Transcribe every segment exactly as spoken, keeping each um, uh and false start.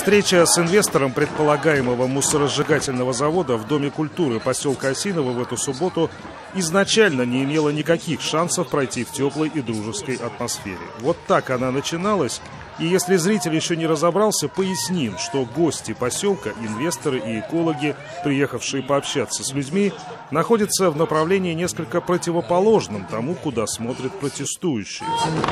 Встреча с инвестором предполагаемого мусоросжигательного завода в Доме культуры поселка Осиново в эту субботу изначально не имела никаких шансов пройти в теплой и дружеской атмосфере. Вот так она начиналась. И если зритель еще не разобрался, поясним, что гости поселка, инвесторы и экологи, приехавшие пообщаться с людьми, находятся в направлении несколько противоположном тому, куда смотрят протестующие.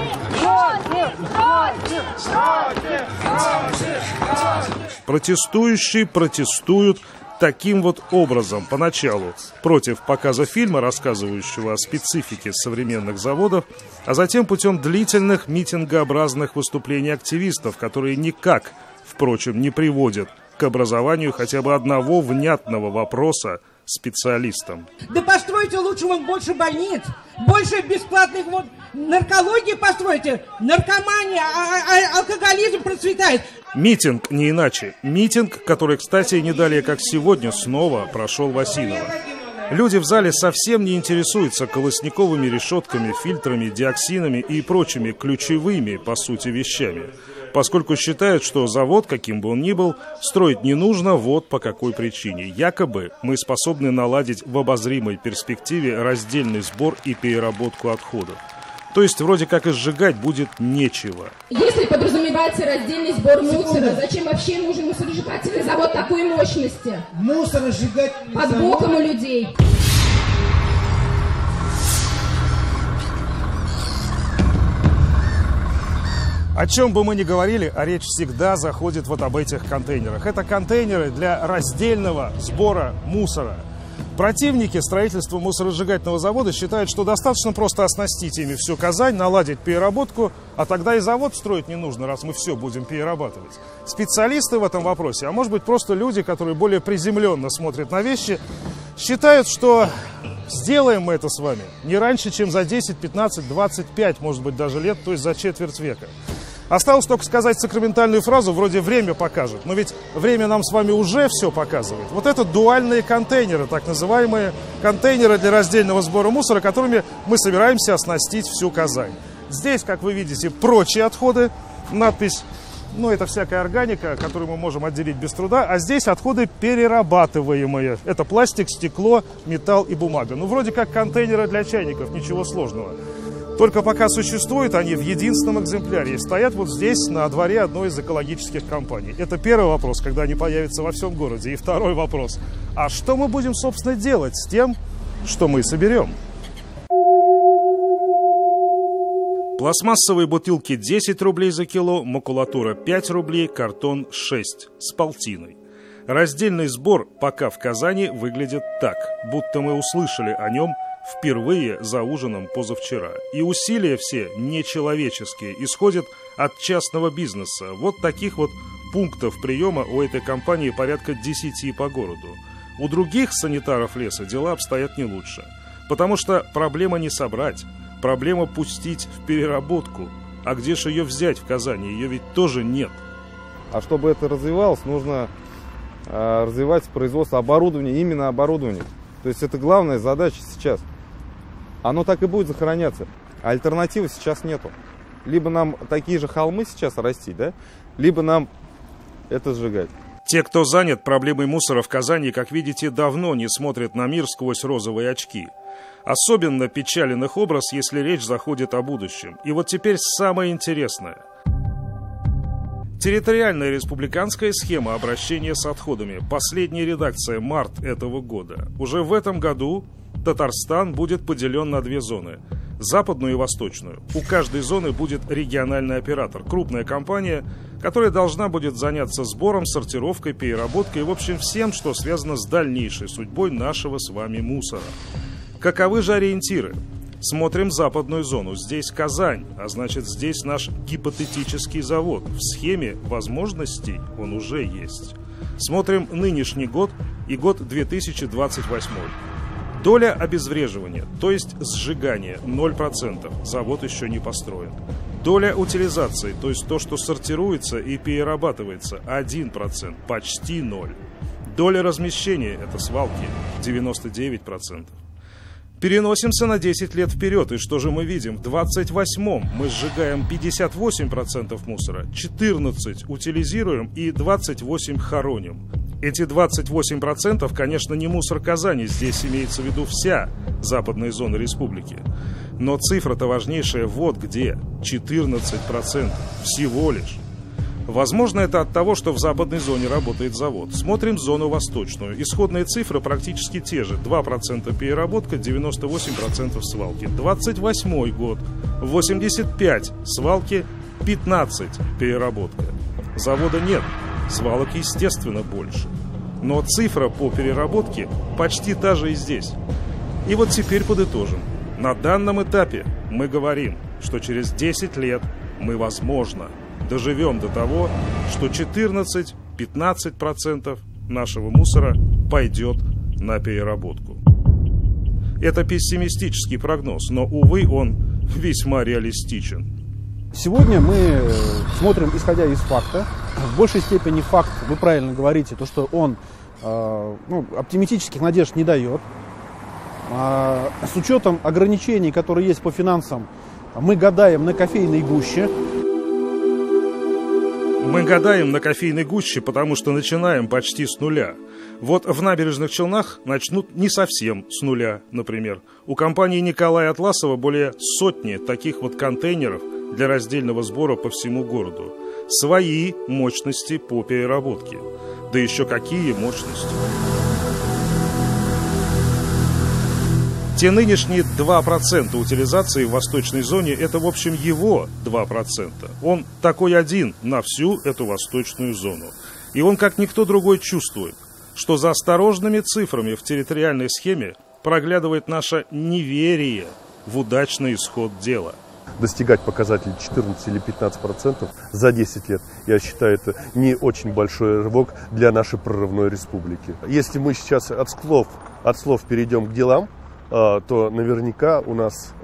Протестующие протестуют таким вот образом. Поначалу против показа фильма, рассказывающего о специфике современных заводов, а затем путем длительных митингообразных выступлений активистов, которые никак, впрочем, не приводят к образованию хотя бы одного внятного вопроса специалистам. Да постройте лучше вон больше больниц, больше бесплатных вот наркологии постройте, наркомания, а, а, алкоголизм процветает. Митинг не иначе. Митинг, который, кстати, не далее как сегодня снова прошел в Осиново. Люди в зале совсем не интересуются колосниковыми решетками, фильтрами, диоксинами и прочими ключевыми, по сути, вещами, поскольку считают, что завод, каким бы он ни был, строить не нужно вот по какой причине. Якобы мы способны наладить в обозримой перспективе раздельный сбор и переработку отходов. То есть вроде как и сжигать будет нечего. Если подразумевается раздельный сбор мусора, зачем вообще нужен мусоросжигательный завод такой мощности? Мусоросжигательный Под завод. боком у людей. О чем бы мы ни говорили, а речь всегда заходит вот об этих контейнерах. Это контейнеры для раздельного сбора мусора. Противники строительства мусоросжигательного завода считают, что достаточно просто оснастить ими всю Казань, наладить переработку, а тогда и завод строить не нужно, раз мы все будем перерабатывать. Специалисты в этом вопросе, а может быть просто люди, которые более приземленно смотрят на вещи, считают, что сделаем мы это с вами не раньше, чем за десять, пятнадцать, двадцать пять, может быть, даже лет, то есть за четверть века. Осталось только сказать сакраментальную фразу, вроде «время покажет». Но ведь время нам с вами уже все показывает. Вот это дуальные контейнеры, так называемые контейнеры для раздельного сбора мусора, которыми мы собираемся оснастить всю Казань. Здесь, как вы видите, прочие отходы, надпись, ну это всякая органика, которую мы можем отделить без труда, а здесь отходы перерабатываемые. Это пластик, стекло, металл и бумага. Ну вроде как контейнеры для чайников, ничего сложного. Только пока существуют они в единственном экземпляре и стоят вот здесь, на дворе одной из экологических компаний. Это первый вопрос, когда они появятся во всем городе. И второй вопрос. А что мы будем, собственно, делать с тем, что мы соберем? Пластмассовые бутылки десять рублей за кило, макулатура пять рублей, картон шесть с полтиной. Раздельный сбор пока в Казани выглядит так, будто мы услышали о нем впервые за ужином позавчера. И усилия все нечеловеческие, исходят от частного бизнеса. Вот таких вот пунктов приема у этой компании порядка десяти по городу. У других санитаров леса дела обстоят не лучше. Потому что проблема не собрать, проблема пустить в переработку. А где же ее взять в Казани? Ее ведь тоже нет. А чтобы это развивалось, нужно э, развивать производство оборудования, именно оборудование. То есть это главная задача сейчас. Оно так и будет сохраняться. А альтернативы сейчас нету. Либо нам такие же холмы сейчас расти, да? Либо нам это сжигать. Те, кто занят проблемой мусора в Казани, как видите, давно не смотрят на мир сквозь розовые очки. Особенно печален их образ, если речь заходит о будущем. И вот теперь самое интересное. Территориальная республиканская схема обращения с отходами. Последняя редакция, март этого года. Уже в этом году Татарстан будет поделен на две зоны. Западную и восточную. У каждой зоны будет региональный оператор. Крупная компания, которая должна будет заняться сбором, сортировкой, переработкой и, в общем, всем, что связано с дальнейшей судьбой нашего с вами мусора. Каковы же ориентиры? Смотрим западную зону. Здесь Казань, а значит здесь наш гипотетический завод. В схеме возможностей он уже есть. Смотрим нынешний год и год две тысячи двадцать восьмой. Доля обезвреживания, то есть сжигания, ноль процентов. Завод еще не построен. Доля утилизации, то есть то, что сортируется и перерабатывается, один процент, почти ноль. Доля размещения, это свалки, девяносто девять процентов. Переносимся на десять лет вперед, и что же мы видим? В двадцать восьмом мы сжигаем пятьдесят восемь процентов мусора, четырнадцать процентов утилизируем и двадцать восемь процентов хороним. Эти двадцать восемь процентов, конечно, не мусор Казани, здесь имеется в виду вся западная зона республики. Но цифра-то важнейшая вот где – четырнадцать процентов всего лишь. Возможно, это от того, что в западной зоне работает завод. Смотрим зону восточную. Исходные цифры практически те же. два процента переработка, девяносто восемь процентов свалки. двадцать восьмой год. восемьдесят пять процентов свалки, пятнадцать процентов переработка. Завода нет. Свалок, естественно, больше. Но цифра по переработке почти та же и здесь. И вот теперь подытожим. На данном этапе мы говорим, что через десять лет мы, возможно, доживем до того, что четырнадцать-пятнадцать процентов нашего мусора пойдет на переработку. Это пессимистический прогноз, но, увы, он весьма реалистичен. Сегодня мы смотрим, исходя из факта. В большей степени факт, вы правильно говорите, то, что он э, ну, оптимистических надежд не дает. А, с учетом ограничений, которые есть по финансам, мы гадаем на кофейной гуще. Мы гадаем на кофейной гуще, потому что начинаем почти с нуля. Вот в Набережных Челнах начнут не совсем с нуля, например. У компании Николая Атласова более сотни таких вот контейнеров для раздельного сбора по всему городу. Свои мощности по переработке. Да еще какие мощности! Те нынешние два процента утилизации в восточной зоне – это, в общем, его два процента. Он такой один на всю эту восточную зону. И он, как никто другой, чувствует, что за осторожными цифрами в территориальной схеме проглядывает наше неверие в удачный исход дела. Достигать показателей четырнадцать или пятнадцать процентов за десять лет, я считаю, это не очень большой рывок для нашей прорывной республики. Если мы сейчас от слов, от слов перейдем к делам, то наверняка у нас,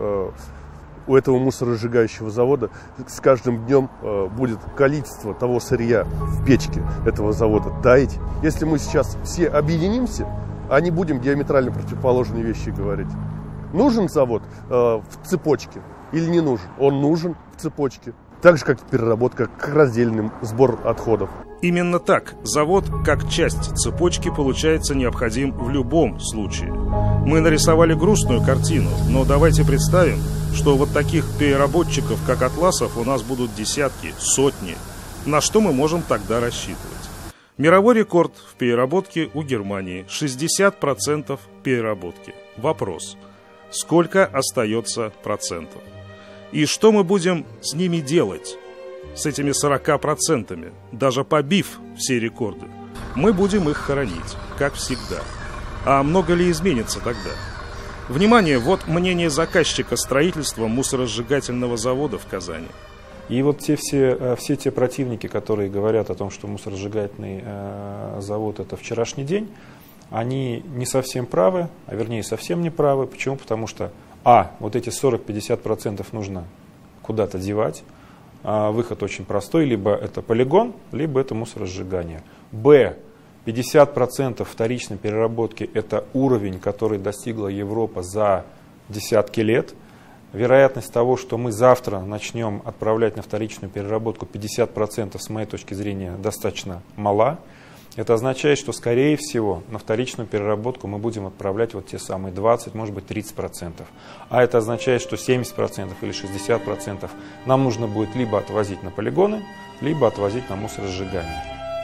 у этого мусоросжигающего завода с каждым днем будет количество того сырья в печке этого завода таять. Если мы сейчас все объединимся, а не будем диаметрально противоположные вещи говорить. Нужен завод в цепочке или не нужен? Он нужен в цепочке. Так же, как и переработка, как раздельный сбор отходов. Именно так. Завод, как часть цепочки, получается необходим в любом случае. Мы нарисовали грустную картину, но давайте представим, что вот таких переработчиков, как Атласов, у нас будут десятки, сотни. На что мы можем тогда рассчитывать? Мировой рекорд в переработке у Германии. шестьдесят процентов переработки. Вопрос. Сколько остается процентов? И что мы будем с ними делать? С этими сорока процентами, даже побив все рекорды? Мы будем их хоронить, как всегда. А много ли изменится тогда? Внимание, вот мнение заказчика строительства мусоросжигательного завода в Казани. И вот те все, все те противники, которые говорят о том, что мусоросжигательный э, завод – это вчерашний день, они не совсем правы, а вернее совсем не правы. Почему? Потому что, а, вот эти сорок-пятьдесят процентов нужно куда-то девать. А выход очень простой, либо это полигон, либо это мусоросжигание. Б, пятьдесят процентов вторичной переработки – это уровень, который достигла Европа за десятки лет. Вероятность того, что мы завтра начнем отправлять на вторичную переработку пятьдесят процентов, с моей точки зрения, достаточно мала. Это означает, что, скорее всего, на вторичную переработку мы будем отправлять вот те самые двадцать, может быть, тридцать процентов. А это означает, что семьдесят процентов или шестьдесят процентов нам нужно будет либо отвозить на полигоны, либо отвозить на мусоросжигание.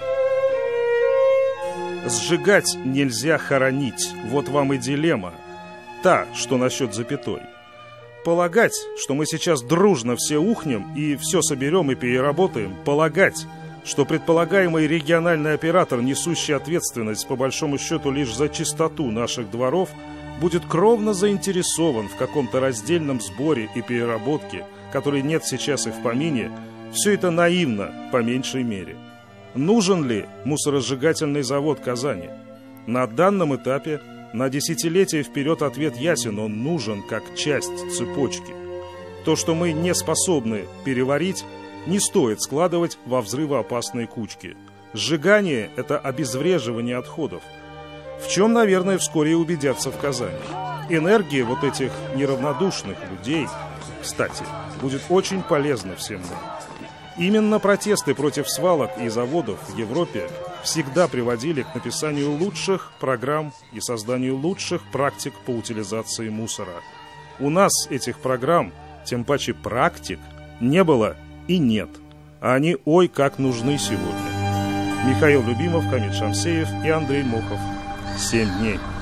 Сжигать нельзя хоронить. Вот вам и дилемма. Та, что насчет запятой. Полагать, что мы сейчас дружно все ухнем и все соберем и переработаем. Полагать, что предполагаемый региональный оператор, несущий ответственность по большому счету лишь за чистоту наших дворов, будет кровно заинтересован в каком-то раздельном сборе и переработке, которой нет сейчас и в помине, все это наивно, по меньшей мере. Нужен ли мусоросжигательный завод Казани? На данном этапе, на десятилетие вперед ответ ясен, он нужен как часть цепочки. То, что мы не способны переварить, не стоит складывать во взрывоопасные кучки. Сжигание – это обезвреживание отходов. в чем, наверное, вскоре и убедятся в Казани. Энергия вот этих неравнодушных людей, кстати, будет очень полезна всем нам. Именно протесты против свалок и заводов в Европе всегда приводили к написанию лучших программ и созданию лучших практик по утилизации мусора. У нас этих программ, тем паче практик, не было и нет. А они ой как нужны сегодня. Михаил Любимов, Камиль Шамсеев и Андрей Мохов. Семь дней.